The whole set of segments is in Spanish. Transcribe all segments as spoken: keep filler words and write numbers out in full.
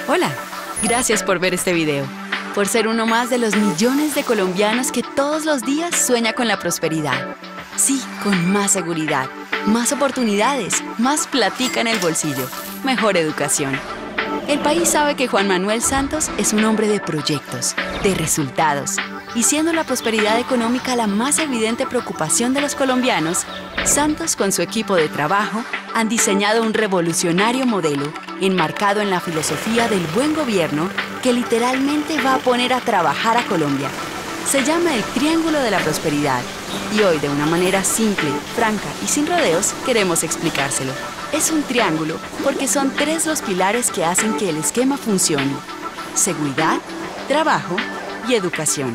Hola, gracias por ver este video, por ser uno más de los millones de colombianos que todos los días sueña con la prosperidad. Sí, con más seguridad, más oportunidades, más platica en el bolsillo, mejor educación. El país sabe que Juan Manuel Santos es un hombre de proyectos, de resultados. Y siendo la prosperidad económica la más evidente preocupación de los colombianos, Santos con su equipo de trabajo han diseñado un revolucionario modelo enmarcado en la filosofía del buen gobierno que literalmente va a poner a trabajar a Colombia. Se llama el Triángulo de la Prosperidad y hoy de una manera simple, franca y sin rodeos queremos explicárselo. Es un triángulo porque son tres los pilares que hacen que el esquema funcione: seguridad, trabajo y educación.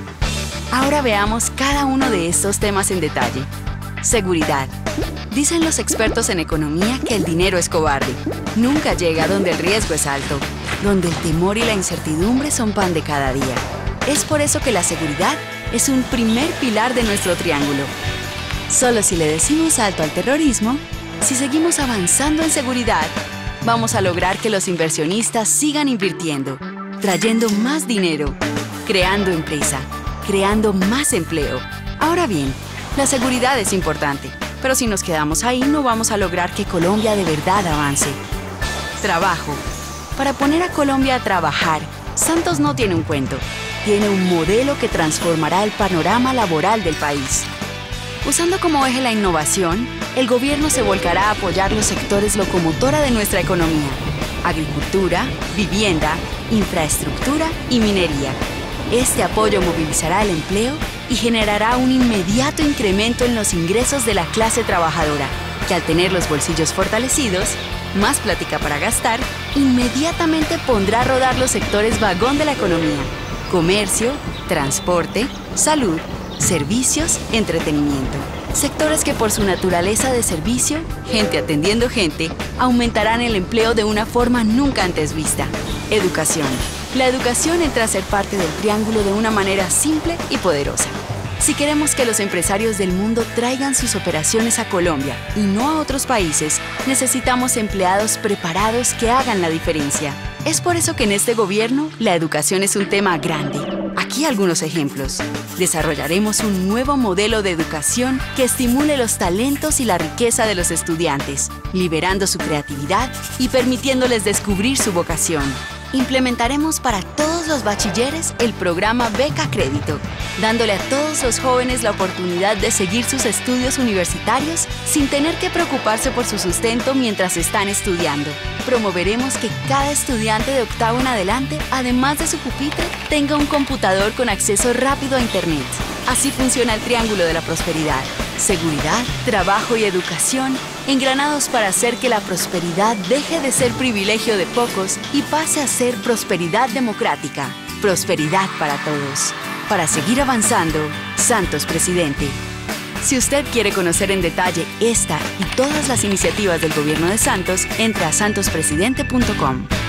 Ahora veamos cada uno de estos temas en detalle. Seguridad. Dicen los expertos en economía que el dinero es cobarde. Nunca llega donde el riesgo es alto, donde el temor y la incertidumbre son pan de cada día. Es por eso que la seguridad es un primer pilar de nuestro triángulo. Solo si le decimos alto al terrorismo, si seguimos avanzando en seguridad, vamos a lograr que los inversionistas sigan invirtiendo, trayendo más dinero, creando empresa, creando más empleo. Ahora bien, la seguridad es importante, pero si nos quedamos ahí no vamos a lograr que Colombia de verdad avance. Trabajo. Para poner a Colombia a trabajar, Santos no tiene un cuento, tiene un modelo que transformará el panorama laboral del país. Usando como eje la innovación, el gobierno se volcará a apoyar los sectores locomotora de nuestra economía: agricultura, vivienda, infraestructura y minería. Este apoyo movilizará el empleo y generará un inmediato incremento en los ingresos de la clase trabajadora, que al tener los bolsillos fortalecidos, más plática para gastar, inmediatamente pondrá a rodar los sectores vagón de la economía: comercio, transporte, salud, servicios, entretenimiento. Sectores que por su naturaleza de servicio, gente atendiendo gente, aumentarán el empleo de una forma nunca antes vista. Educación. La educación entra a ser parte del triángulo de una manera simple y poderosa. Si queremos que los empresarios del mundo traigan sus operaciones a Colombia y no a otros países, necesitamos empleados preparados que hagan la diferencia. Es por eso que en este gobierno la educación es un tema grande. Aquí algunos ejemplos. Desarrollaremos un nuevo modelo de educación que estimule los talentos y la riqueza de los estudiantes, liberando su creatividad y permitiéndoles descubrir su vocación. Implementaremos para todos los bachilleres el programa Beca Crédito, dándole a todos los jóvenes la oportunidad de seguir sus estudios universitarios sin tener que preocuparse por su sustento mientras están estudiando. Promoveremos que cada estudiante de octavo en adelante, además de su pupitre, tenga un computador con acceso rápido a Internet. Así funciona el Triángulo de la Prosperidad: seguridad, trabajo y educación, engranados para hacer que la prosperidad deje de ser privilegio de pocos y pase a ser prosperidad democrática. Prosperidad para todos. Para seguir avanzando, Santos Presidente. Si usted quiere conocer en detalle esta y todas las iniciativas del gobierno de Santos, entra a santos presidente punto com.